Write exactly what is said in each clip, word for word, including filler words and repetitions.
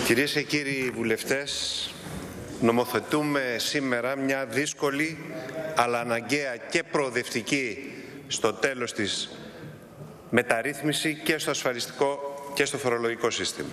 Κυρίες και κύριοι βουλευτές, νομοθετούμε σήμερα μια δύσκολη αλλά αναγκαία και προοδευτική στο τέλος της μεταρρύθμιση και στο ασφαλιστικό και στο φορολογικό σύστημα.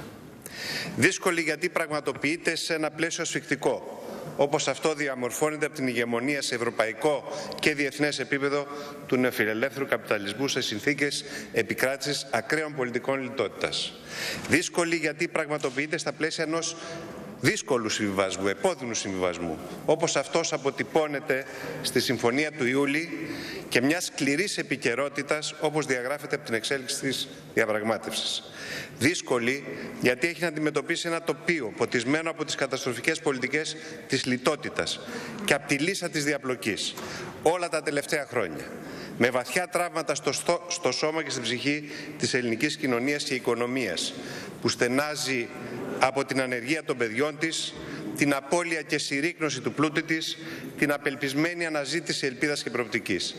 Δύσκολη γιατί πραγματοποιείται σε ένα πλαίσιο ασφικτικό, όπως αυτό διαμορφώνεται από την ηγεμονία σε ευρωπαϊκό και διεθνές επίπεδο του νεοφιλελεύθερου καπιταλισμού σε συνθήκες επικράτησης ακραίων πολιτικών λιτότητας. Δύσκολη γιατί πραγματοποιείται στα πλαίσια ενός δύσκολου συμβιβασμού, επώδυνου συμβιβασμού, όπως αυτός αποτυπώνεται στη Συμφωνία του Ιούλη και μιας σκληρής επικαιρότητας, όπως διαγράφεται από την εξέλιξη της διαπραγμάτευσης. Δύσκολη γιατί έχει να αντιμετωπίσει ένα τοπίο ποτισμένο από τις καταστροφικές πολιτικές της λιτότητας και από τη λύσα της διαπλοκής όλα τα τελευταία χρόνια, με βαθιά τραύματα στο, στο, στο σώμα και στην ψυχή της ελληνικής κοινωνίας και οικονομίας, που στενάζει από την ανεργία των παιδιών της, την απώλεια και συρρίκνωση του πλούτου της, την απελπισμένη αναζήτηση ελπίδας και προοπτικής.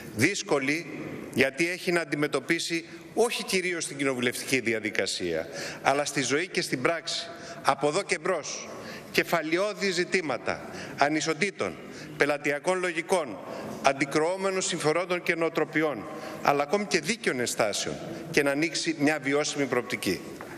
Δύσκολη γιατί έχει να αντιμετωπίσει όχι κυρίως στην κοινοβουλευτική διαδικασία, αλλά στη ζωή και στην πράξη, από εδώ και μπρος, κεφαλαιώδη ζητήματα ανισοτήτων, πελατειακών λογικών, αντικρουόμενων συμφερόντων και νοοτροπιών, αλλά ακόμη και δίκαιων ενστάσεων, και να ανοίξει μια βιώσιμη προοπτική.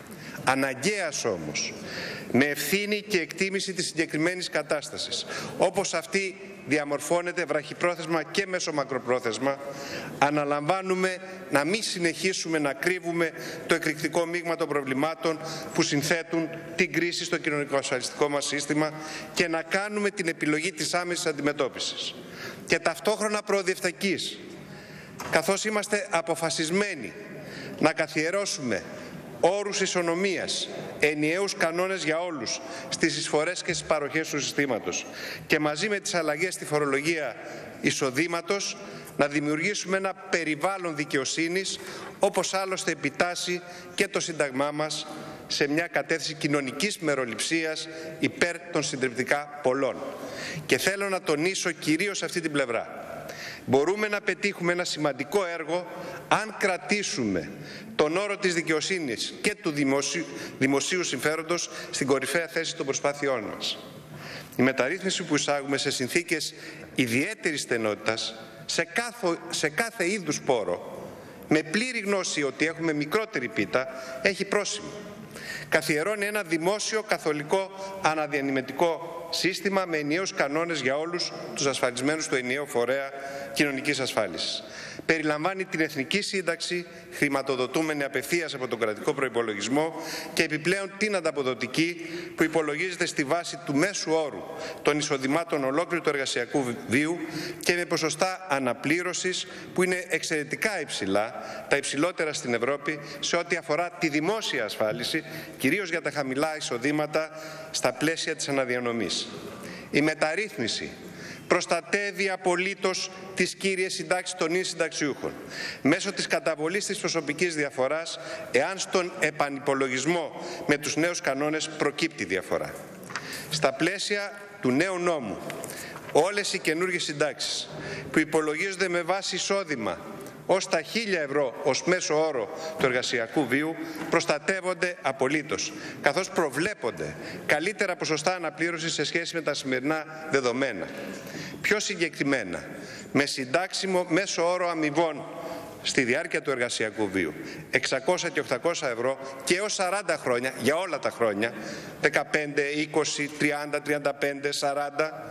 Αναγκαίας όμως, με ευθύνη και εκτίμηση της συγκεκριμένης κατάστασης, όπως αυτή διαμορφώνεται βραχυπρόθεσμα και μέσο-μακροπρόθεσμα, αναλαμβάνουμε να μην συνεχίσουμε να κρύβουμε το εκρηκτικό μείγμα των προβλημάτων που συνθέτουν την κρίση στο κοινωνικο-ασφαλιστικό μας σύστημα και να κάνουμε την επιλογή της άμεσης αντιμετώπισης και ταυτόχρονα προοδευτικής, καθώς είμαστε αποφασισμένοι να καθιερώσουμε όρους ισονομίας, ενιαίους κανόνες για όλους στις εισφορές και στις παροχές του συστήματος και μαζί με τις αλλαγές στη φορολογία εισοδήματος να δημιουργήσουμε ένα περιβάλλον δικαιοσύνης, όπως άλλωστε επιτάσσει και το Σύνταγμά μας, σε μια κατεύθυνση κοινωνικής μεροληψίας υπέρ των συντριπτικά πολλών. Και θέλω να τονίσω κυρίως αυτή την πλευρά. Μπορούμε να πετύχουμε ένα σημαντικό έργο αν κρατήσουμε τον όρο της δικαιοσύνης και του δημοσίου, δημοσίου συμφέροντος στην κορυφαία θέση των προσπάθειών μας. Η μεταρρύθμιση που εισάγουμε σε συνθήκες ιδιαίτερης στενότητας, σε κάθε, σε κάθε είδους πόρο, με πλήρη γνώση ότι έχουμε μικρότερη πίτα, έχει πρόσημο. Καθιερώνει ένα δημόσιο καθολικό αναδιανεμητικό σύστημα με ενιαίους κανόνες για όλους τους ασφαλισμένους του ενιαίου φορέα κοινωνικής ασφάλισης. Περιλαμβάνει την εθνική σύνταξη, χρηματοδοτούμενη απευθείας από τον κρατικό προϋπολογισμό, και επιπλέον την ανταποδοτική, που υπολογίζεται στη βάση του μέσου όρου των εισοδημάτων ολόκληρου του εργασιακού βίου και με ποσοστά αναπλήρωσης που είναι εξαιρετικά υψηλά, τα υψηλότερα στην Ευρώπη, σε ό,τι αφορά τη δημόσια ασφάλιση, κυρίως για τα χαμηλά εισοδήματα στα πλαίσια της αναδιανομής. Η μεταρρύθμιση προστατεύει απολύτως τις κύριες συντάξεις των ίν συνταξιούχων μέσω της καταβολής της προσωπικής διαφοράς, εάν στον επανυπολογισμό με τους νέους κανόνες προκύπτει διαφορά. Στα πλαίσια του νέου νόμου, όλες οι καινούργιες συντάξεις που υπολογίζονται με βάση εισόδημα ως τα χίλια ευρώ ως μέσο όρο του εργασιακού βίου προστατεύονται απολύτως, καθώς προβλέπονται καλύτερα ποσοστά αναπλήρωσης σε σχέση με τα σημερινά δεδομένα. Πιο συγκεκριμένα, με συντάξιμο μέσο όρο αμοιβών στη διάρκεια του εργασιακού βίου εξακόσια και οκτακόσια ευρώ και έως σαράντα χρόνια, για όλα τα χρόνια, δεκαπέντε, είκοσι, τριάντα, τριάντα πέντε, σαράντα,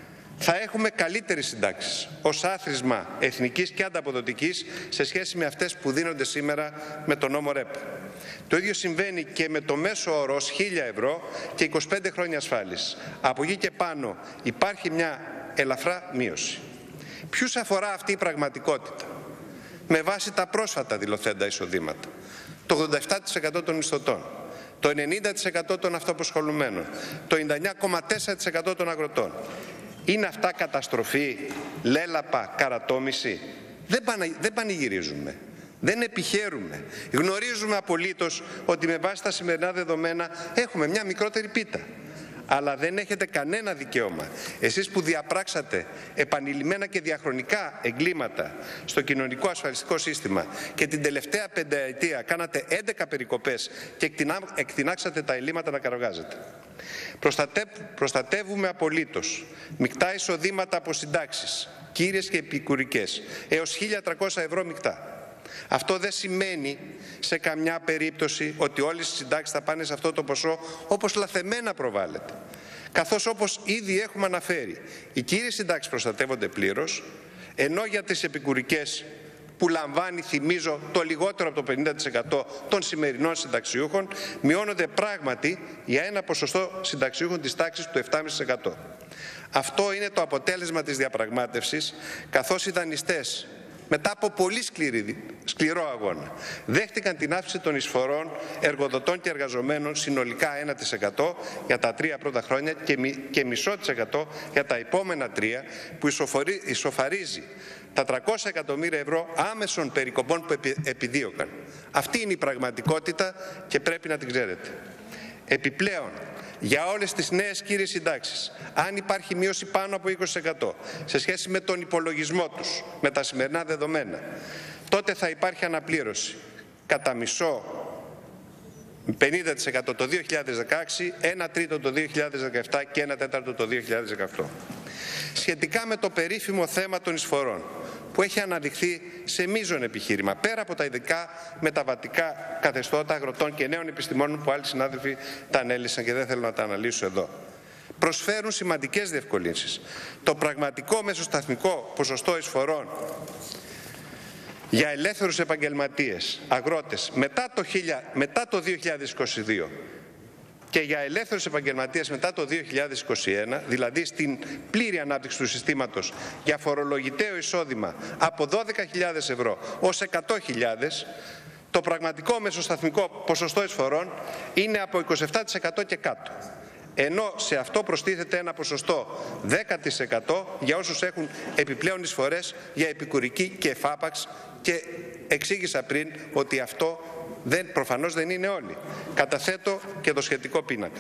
θα έχουμε καλύτερες συντάξεις ως άθροισμα εθνικής και ανταποδοτικής σε σχέση με αυτές που δίνονται σήμερα με τον νόμο ΡΕΠ. Το ίδιο συμβαίνει και με το μέσο όρο ως χίλια ευρώ και είκοσι πέντε χρόνια ασφάλισης. Από εκεί και πάνω υπάρχει μια ελαφρά μείωση. Ποιους αφορά αυτή η πραγματικότητα? Με βάση τα πρόσφατα δηλωθέντα εισοδήματα, το ογδόντα επτά τοις εκατό των μισθωτών, το ενενήντα τοις εκατό των αυτοαπασχολουμένων, το ενενήντα εννέα κόμμα τέσσερα τοις εκατό των αγροτών. Είναι αυτά καταστροφή, λέλαπα, καρατόμηση? Δεν, πανα, δεν πανηγυρίζουμε, δεν επιχαίρουμε. Γνωρίζουμε απολύτως ότι με βάση τα σημερινά δεδομένα έχουμε μια μικρότερη πίτα. αλλά δεν έχετε κανένα δικαίωμα. Εσείς που διαπράξατε επανειλημμένα και διαχρονικά εγκλήματα στο κοινωνικό ασφαλιστικό σύστημα και την τελευταία πενταετία κάνατε έντεκα περικοπές και εκτινάξατε τα ελλείμματα να καρογάζετε. Προστατεύουμε απολύτως μεικτά εισοδήματα από συντάξεις, κύριες και επικουρικές, έως χίλια τριακόσια ευρώ μεικτά. Αυτό δεν σημαίνει σε καμιά περίπτωση ότι όλες οι συντάξεις θα πάνε σε αυτό το ποσό όπως λαθεμένα προβάλλεται. Καθώς όπως ήδη έχουμε αναφέρει, οι κύριες συντάξεις προστατεύονται πλήρως, ενώ για τις επικουρικές που λαμβάνει, θυμίζω, το λιγότερο από το πενήντα τοις εκατό των σημερινών συνταξιούχων, μειώνονται πράγματι για ένα ποσοστό συνταξιούχων της τάξης του επτά κόμμα πέντε τοις εκατό. Αυτό είναι το αποτέλεσμα της διαπραγμάτευσης, καθώς οι δανειστές, μετά από πολύ σκληρή, σκληρό αγώνα, δέχτηκαν την αύξηση των εισφορών εργοδοτών και εργαζομένων συνολικά ένα τοις εκατό για τα τρία πρώτα χρόνια και, μι, και μισό τοις εκατό για τα επόμενα τρία, που ισοφαρίζει τα τριακόσια εκατομμύρια ευρώ άμεσων περικοπών που επι, επιδίωκαν. Αυτή είναι η πραγματικότητα και πρέπει να την ξέρετε. Επιπλέον, για όλες τις νέες κύριες συντάξεις, αν υπάρχει μείωση πάνω από είκοσι τοις εκατό σε σχέση με τον υπολογισμό τους, με τα σημερινά δεδομένα, τότε θα υπάρχει αναπλήρωση κατά μισό, πενήντα τοις εκατό το δύο χιλιάδες δεκαέξι, ένα τρίτο το δύο χιλιάδες δεκαεπτά και ένα τέταρτο το δύο χιλιάδες δεκαοκτώ. Σχετικά με το περίφημο θέμα των εισφορών, που έχει αναδειχθεί σε μείζον επιχείρημα, πέρα από τα ειδικά μεταβατικά καθεστώτα αγροτών και νέων επιστημόνων που άλλοι συνάδελφοι τα ανέλησαν και δεν θέλω να τα αναλύσω εδώ, προσφέρουν σημαντικές διευκολύνσεις. Το πραγματικό μεσοσταθμικό ποσοστό εισφορών για ελεύθερους επαγγελματίες, αγρότες, μετά το, μετά το δύο χιλιάδες είκοσι δύο και για ελεύθερους επαγγελματίες μετά το δύο χιλιάδες είκοσι ένα, δηλαδή στην πλήρη ανάπτυξη του συστήματος για φορολογητέο εισόδημα από δώδεκα χιλιάδες ευρώ ως εκατό χιλιάδες, το πραγματικό μεσοσταθμικό ποσοστό εισφορών είναι από είκοσι επτά τοις εκατό και κάτω. Ενώ σε αυτό προστίθεται ένα ποσοστό δέκα τοις εκατό για όσους έχουν επιπλέον εισφορές για επικουρική και εφάπαξ, και εξήγησα πριν ότι αυτό δεν, προφανώς δεν είναι όλοι. Καταθέτω και το σχετικό πίνακα.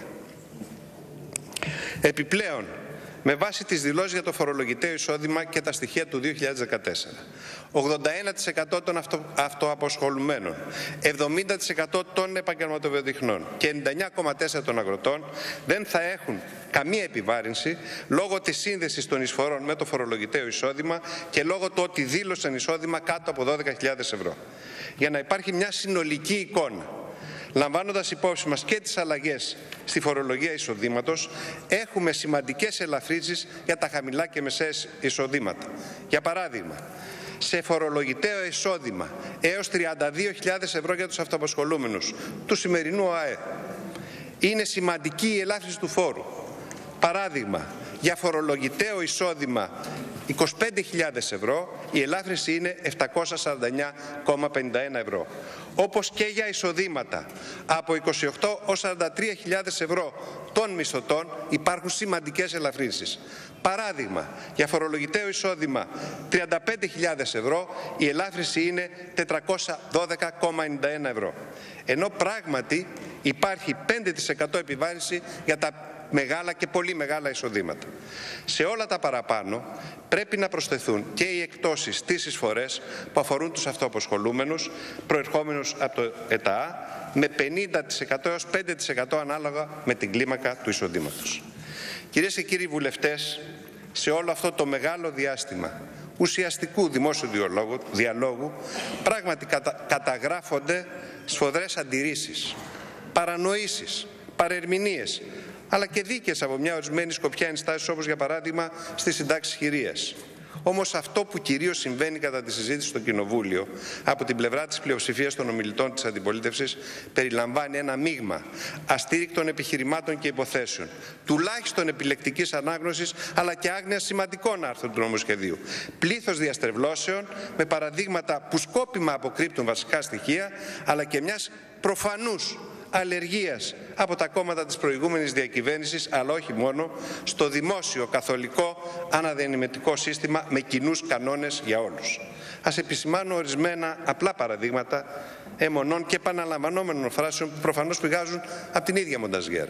Επιπλέον, με βάση τις δηλώσεις για το φορολογητέο εισόδημα και τα στοιχεία του δύο χιλιάδες δεκατέσσερα, ογδόντα ένα τοις εκατό των αυτο, αυτοαποσχολουμένων, εβδομήντα τοις εκατό των επαγγελματοβιοτεχνών και ενενήντα εννέα κόμμα τέσσερα τοις εκατό των αγροτών δεν θα έχουν καμία επιβάρυνση λόγω της σύνδεσης των εισφορών με το φορολογητέο εισόδημα και λόγω του ότι δήλωσαν εισόδημα κάτω από δώδεκα χιλιάδες ευρώ. Για να υπάρχει μια συνολική εικόνα, λαμβάνοντας υπόψη μας και τις αλλαγές στη φορολογία εισοδήματος, έχουμε σημαντικές ελαφρύνσεις για τα χαμηλά και μεσαίες εισοδήματα. Για παράδειγμα, σε φορολογητέο εισόδημα έως τριάντα δύο χιλιάδες ευρώ για τους αυτοαπασχολούμενους του σημερινού ΑΕ είναι σημαντική η ελάφρυνση του φόρου. Παράδειγμα, για φορολογητέο εισόδημα είκοσι πέντε χιλιάδες ευρώ η ελάφρυνση είναι επτακόσια σαράντα εννέα κόμμα πενήντα ένα ευρώ. Όπως και για εισοδήματα από είκοσι οκτώ έως σαράντα τρία χιλιάδες ευρώ των μισθωτών υπάρχουν σημαντικές ελαφρύνσεις. Παράδειγμα, για φορολογητέο εισόδημα τριάντα πέντε χιλιάδες ευρώ η ελάφρυνση είναι τετρακόσια δώδεκα κόμμα ενενήντα ένα ευρώ. Ενώ πράγματι υπάρχει πέντε τοις εκατό επιβάρυνση για τα μεγάλα και πολύ μεγάλα εισοδήματα. Σε όλα τα παραπάνω πρέπει να προσθεθούν και οι εκτόσεις στις εισφορές που αφορούν τους αυτοαποσχολούμενους προερχόμενους από το ΕΤΑΑ με πενήντα τοις εκατό έως πέντε τοις εκατό ανάλογα με την κλίμακα του εισοδήματος. Κυρίες και κύριοι βουλευτές, σε όλο αυτό το μεγάλο διάστημα ουσιαστικού δημόσιου διαλόγου, διαλόγου πράγματι κατα, καταγράφονται σφοδρές αντιρρήσεις, παρανοήσεις, παρερμηνίες, αλλά και δίκαιες από μια ορισμένη σκοπιά ενστάσεις, όπως για παράδειγμα στις συντάξεις χειρίας. Όμως αυτό που κυρίως συμβαίνει κατά τη συζήτηση στο Κοινοβούλιο από την πλευρά της πλειοψηφίας των ομιλητών της αντιπολίτευσης περιλαμβάνει ένα μείγμα αστήρικτων επιχειρημάτων και υποθέσεων, τουλάχιστον επιλεκτικής ανάγνωσης αλλά και άγνοιας σημαντικών άρθρων του νομοσχεδίου, πλήθος διαστρεβλώσεων με παραδείγματα που σκόπιμα αποκρύπτουν βασικά στοιχεία, αλλά και μιας προφανούς αλλεργίας από τα κόμματα της προηγούμενης διακυβέρνησης, αλλά όχι μόνο, στο δημόσιο καθολικό αναδιανεμητικό σύστημα με κοινούς κανόνες για όλους. Ας επισημάνω ορισμένα απλά παραδείγματα αιμονών και επαναλαμβανόμενων φράσεων που προφανώς πηγάζουν από την ίδια μονταζιέρα.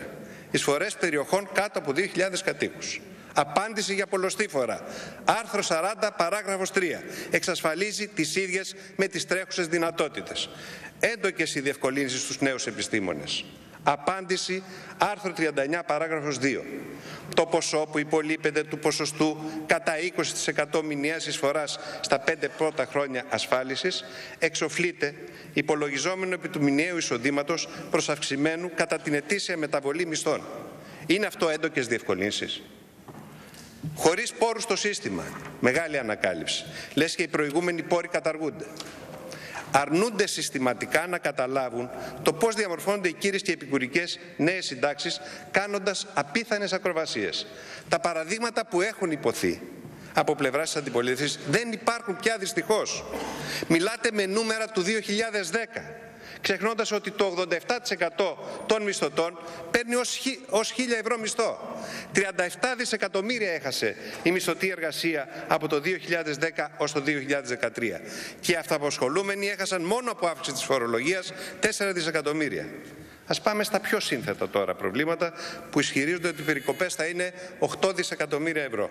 εισφορές περιοχών κάτω από δύο χιλιάδες κατοίκους. Απάντηση για πολλοστή φορά. Άρθρο σαράντα, παράγραφος τρία. Εξασφαλίζει τις ίδιες με τις τρέχουσες δυνατότητες. Έντοκες οι διευκολύνσεις στους νέους επιστήμονες. Απάντηση, άρθρο τριάντα εννιά, παράγραφος δύο. Το ποσό που υπολείπεται του ποσοστού κατά είκοσι τοις εκατό μηνιαίας εισφοράς στα πέντε πρώτα χρόνια ασφάλισης εξοφλείται υπολογιζόμενο επί του μηνιαίου εισοδήματος προς αυξημένου κατά την ετήσια μεταβολή μισθών. Είναι αυτό έντοκες διευκολύνσεις? Χωρίς πόρους στο σύστημα, μεγάλη ανακάλυψη. Λες και οι προηγούμενοι πόροι καταργούνται. Αρνούνται συστηματικά να καταλάβουν το πώς διαμορφώνονται οι κύριες και επικουρικές νέες συντάξεις, κάνοντας απίθανες ακροβασίες. Τα παραδείγματα που έχουν υποθεί από πλευράς της αντιπολίτευσης δεν υπάρχουν πια, δυστυχώς. Μιλάτε με νούμερα του δύο χιλιάδες δέκα, ξεχνώντας ότι το ογδόντα επτά τοις εκατό των μισθωτών παίρνει ως χίλια ευρώ μισθό. τριάντα επτά δισεκατομμύρια έχασε η μισθωτή εργασία από το δύο χιλιάδες δέκα ως το δύο χιλιάδες δεκατρία. Και οι αυτοαπασχολούμενοι έχασαν μόνο από αύξηση της φορολογίας τέσσερα δισεκατομμύρια. Ας πάμε στα πιο σύνθετα τώρα προβλήματα που ισχυρίζονται ότι οι περικοπές θα είναι οκτώ δισεκατομμύρια ευρώ.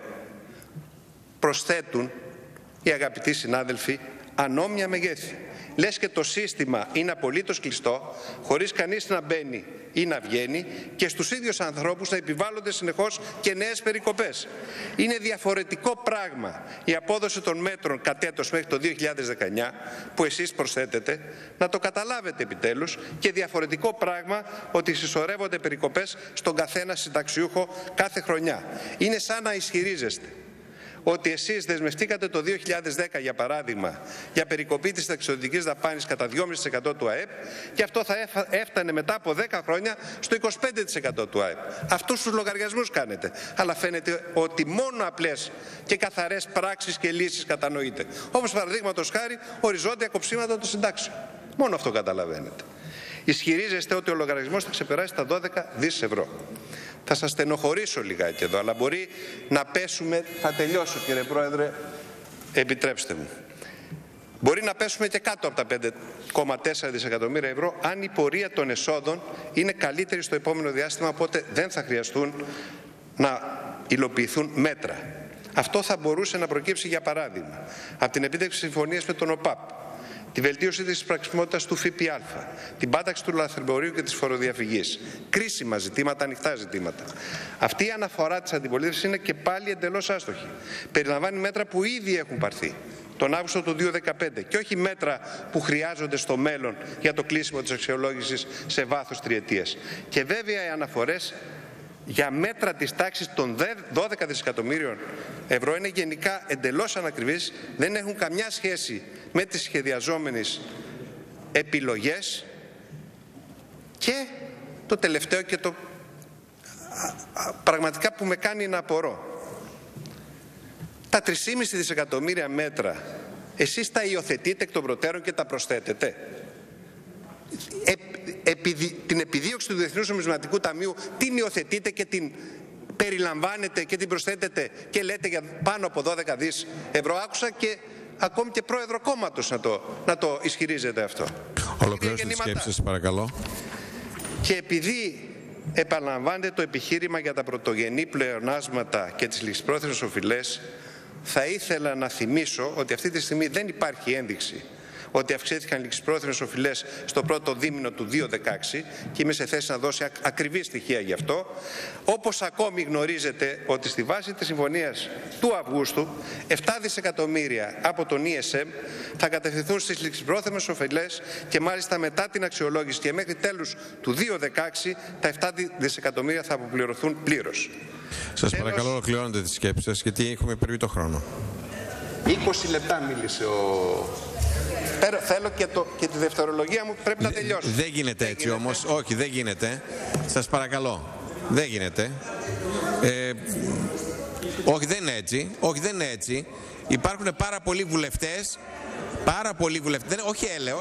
Προσθέτουν οι αγαπητοί συνάδελφοι ανώμια μεγέθη. Λες και το σύστημα είναι απολύτως κλειστό, χωρίς κανείς να μπαίνει ή να βγαίνει και στους ίδιους ανθρώπους να επιβάλλονται συνεχώς και νέες περικοπές. Είναι διαφορετικό πράγμα η απόδοση των μέτρων κατ' έτος μέχρι το δύο χιλιάδες δεκαεννιά που εσείς προσθέτετε, να το καταλάβετε επιτέλους, και διαφορετικό πράγμα ότι συσσωρεύονται περικοπές στον καθένα συνταξιούχο κάθε χρονιά. Είναι σαν να ισχυρίζεστε ότι εσείς δεσμευτήκατε το δύο χιλιάδες δέκα, για παράδειγμα, για περικοπή της συνταξιοδοτικής δαπάνης κατά δυόμισι τοις εκατό του ΑΕΠ και αυτό θα έφτανε μετά από δέκα χρόνια στο είκοσι πέντε τοις εκατό του ΑΕΠ. Αυτούς τους λογαριασμούς κάνετε. Αλλά φαίνεται ότι μόνο απλές και καθαρές πράξεις και λύσεις κατανοείτε. Όπως παραδείγματος χάρη οριζόντια κοψίματα των συντάξεων. Μόνο αυτό καταλαβαίνετε. Ισχυρίζεστε ότι ο λογαριασμός θα ξεπεράσει τα δώδεκα δις ευρώ. Θα σας στενοχωρήσω λιγάκι εδώ, αλλά μπορεί να πέσουμε, θα τελειώσω κύριε Πρόεδρε, επιτρέψτε μου. Μπορεί να πέσουμε και κάτω από τα πέντε κόμμα τέσσερα δισεκατομμύρια ευρώ αν η πορεία των εσόδων είναι καλύτερη στο επόμενο διάστημα, οπότε δεν θα χρειαστούν να υλοποιηθούν μέτρα. Αυτό θα μπορούσε να προκύψει, για παράδειγμα, από την επίτευξη συμφωνίας με τον ΟΠΑΠ, τη βελτίωση της πραξιμότητας του ΦΠΑ, την πάταξη του λαθρεμπορίου και της φοροδιαφυγής. Κρίσιμα ζητήματα, ανοιχτά ζητήματα. Αυτή η αναφορά της αντιπολίτευσης είναι και πάλι εντελώς άστοχη. Περιλαμβάνει μέτρα που ήδη έχουν πάρθει τον Αύγουστο του δύο χιλιάδες δεκαπέντε και όχι μέτρα που χρειάζονται στο μέλλον για το κλείσιμο της αξιολόγησης σε βάθος τριετίας. Και βέβαια οι αναφορές για μέτρα της τάξης των δώδεκα δισεκατομμύριων ευρώ είναι γενικά εντελώς ανακριβείς, δεν έχουν καμιά σχέση με τις σχεδιαζόμενες επιλογές. Και το τελευταίο και το α, α, πραγματικά που με κάνει να απορώ, τα τρία κόμμα πέντε δισεκατομμύρια μέτρα εσείς τα υιοθετείτε εκ των προτέρων και τα προσθέτετε. Ε, επιδι, την επιδίωξη του Διεθνούς Νομισματικού Ταμείου την υιοθετείτε και την περιλαμβάνετε και την προσθέτετε και λέτε για πάνω από δώδεκα δις ευρώ. Άκουσα και ακόμη και πρόεδρο κόμματος να το, να το ισχυρίζεται αυτό. Ολοκληρώστε τις σκέψεις σας, παρακαλώ. Και επειδή επαναλαμβάνετε το επιχείρημα για τα πρωτογενή πλεονάσματα και τις ληξιπρόθεσμες οφειλές, θα ήθελα να θυμίσω ότι αυτή τη στιγμή δεν υπάρχει ένδειξη ότι αυξήθηκαν οι ληξιπρόθεσμες οφειλές στο πρώτο δίμηνο του δύο χιλιάδες δεκαέξι και είμαι σε θέση να δώσω ακριβή στοιχεία γι' αυτό. Όπως ακόμη γνωρίζετε ότι στη βάση της συμφωνίας του Αυγούστου επτά δισεκατομμύρια από τον ι ες εμ θα κατευθυνθούν στις ληξιπρόθεσμες οφειλές και μάλιστα μετά την αξιολόγηση και μέχρι τέλους του δύο χιλιάδες δεκαέξι τα επτά δισεκατομμύρια θα αποπληρωθούν πλήρως. Σας Τέλος, παρακαλώ ολοκληρώνετε τις σκέψεις σας γιατί έχουμε υπερβεί το χρόνο. είκοσι λεπτά μίλησε ο... Θέλω και, το, και τη δευτερολογία μου πρέπει να τελειώσω. Δεν γίνεται δεν έτσι γίνεται. όμως. Όχι, δεν γίνεται. Σας παρακαλώ. Δεν γίνεται. Ε, όχι, δεν είναι έτσι. Όχι, δεν είναι έτσι. Υπάρχουν πάρα πολλοί βουλευτές. Πάρα πολλοί βουλευτές. Δεν, όχι έλεος.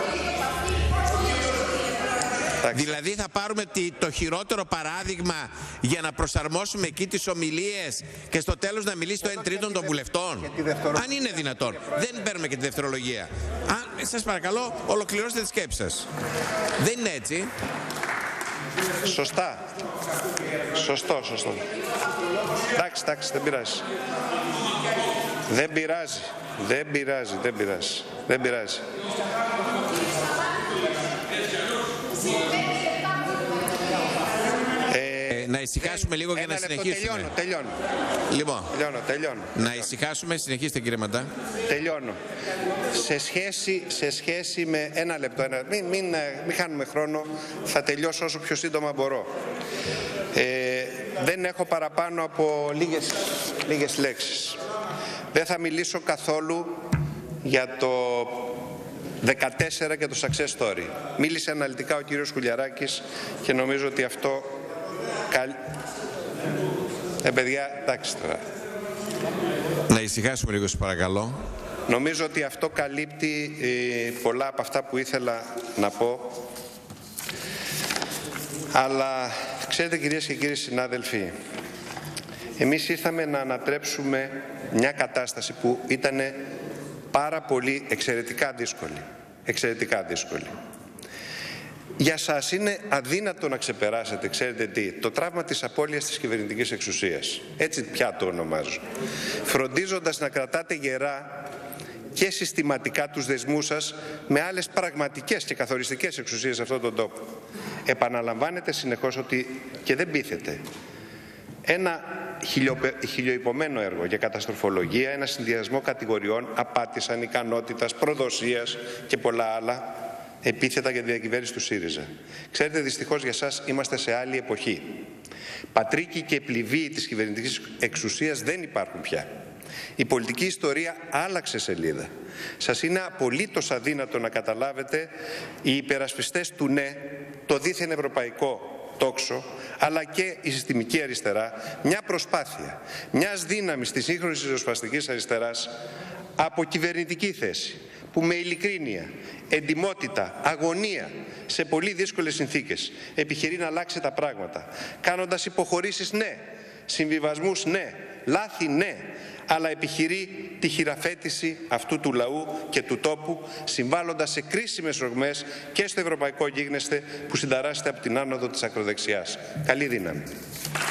Δηλαδή θα πάρουμε το χειρότερο παράδειγμα για να προσαρμόσουμε εκεί τις ομιλίες και στο τέλος να μιλήσει το εν τρίτον των βουλευτών. Αν είναι δυνατόν. Δεν παίρνουμε και τη δευτερολογία. Αν, σας παρακαλώ, ολοκληρώστε τη σκέψη σας. Δεν είναι έτσι. Σωστά. Σωστό, σωστό. Εντάξει, εντάξει, δεν πειράζει. Δεν πειράζει. Δεν πειράζει, δεν πειράζει. Δεν πειράζει. Ε, να ησυχάσουμε λίγο για να λεπτό, συνεχίσουμε. Τελειώνω, τελειώνω. Λοιπόν, τελειώνω, τελειώνω. να ησυχάσουμε, συνεχίστε κύριε Μαντά. Τελειώνω. Σε σχέση, σε σχέση με ένα λεπτό, ένα, μην, μην, μην χάνουμε χρόνο, θα τελειώσω όσο πιο σύντομα μπορώ. Ε, δεν έχω παραπάνω από λίγες, λίγες λέξεις. Δεν θα μιλήσω καθόλου για το δεκατέσσερα και το success story. Μίλησε αναλυτικά ο κύριος Χουλιαράκης και νομίζω ότι αυτό... Καλ... Ε, παιδιά, εντάξει τώρα. Να ησυχάσουμε λίγο, σας παρακαλώ. Νομίζω ότι αυτό καλύπτει ε, πολλά από αυτά που ήθελα να πω. Αλλά, ξέρετε κυρίες και κύριοι συνάδελφοι, εμείς ήρθαμε να ανατρέψουμε μια κατάσταση που ήταν πάρα πολύ εξαιρετικά δύσκολη. Εξαιρετικά δύσκολη. Για σας είναι αδύνατο να ξεπεράσετε, ξέρετε τι, το τραύμα της απώλειας της κυβερνητικής εξουσίας. Έτσι πια το ονομάζω. Φροντίζοντας να κρατάτε γερά και συστηματικά τους δεσμούς σας με άλλες πραγματικές και καθοριστικές εξουσίες σε αυτόν τον τόπο. Επαναλαμβάνετε συνεχώς ότι, και δεν πείθετε, ένα χιλιοϊπωμένο έργο για καταστροφολογία, ένα συνδυασμό κατηγοριών, απάτης, ανικανότητας, προδοσίας και πολλά άλλα επίθετα για τη διακυβέρνηση του ΣΥΡΙΖΑ. Ξέρετε, δυστυχώς για σας είμαστε σε άλλη εποχή. Πατρίκοι και πληβοί της κυβερνητικής εξουσίας δεν υπάρχουν πια. Η πολιτική ιστορία άλλαξε σελίδα. Σας είναι απολύτως αδύνατο να καταλάβετε οι υπερασπιστές του ναι, το δίθεν ευρωπαϊκό τόξο, αλλά και η συστημική αριστερά, μια προσπάθεια μιας δύναμης της σύγχρονης ριζοσπαστικής αριστεράς από κυβερνητική θέση, που με ειλικρίνεια, εντιμότητα, αγωνία σε πολύ δύσκολες συνθήκες επιχειρεί να αλλάξει τα πράγματα, κάνοντας υποχωρήσεις ναι, συμβιβασμούς ναι, λάθη ναι, αλλά επιχειρεί τη χειραφέτηση αυτού του λαού και του τόπου, συμβάλλοντας σε κρίσιμες ρογμές και στο ευρωπαϊκό γίγνεσθε που συνταράσσεται από την άνοδο της ακροδεξιάς. Καλή δύναμη.